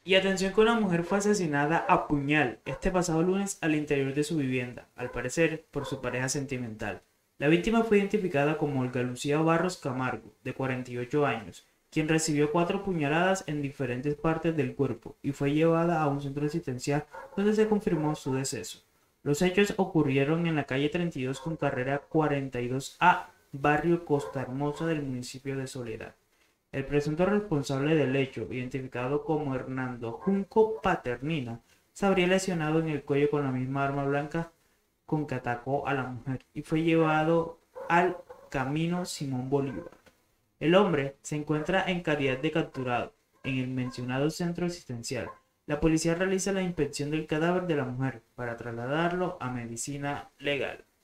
Y atención que una mujer fue asesinada a puñal este pasado lunes al interior de su vivienda, al parecer por su pareja sentimental. La víctima fue identificada como Olga Lucía Barros Camargo, de 48 años, quien recibió 4 puñaladas en diferentes partes del cuerpo y fue llevada a un centro asistencial donde se confirmó su deceso. Los hechos ocurrieron en la calle 32 con carrera 42A, barrio Costa Hermosa del municipio de Soledad. El presunto responsable del hecho, identificado como Hernando Junco Paternina, se habría lesionado en el cuello con la misma arma blanca con que atacó a la mujer y fue llevado al camino Simón Bolívar. El hombre se encuentra en calidad de capturado en el mencionado centro asistencial. La policía realiza la inspección del cadáver de la mujer para trasladarlo a medicina legal.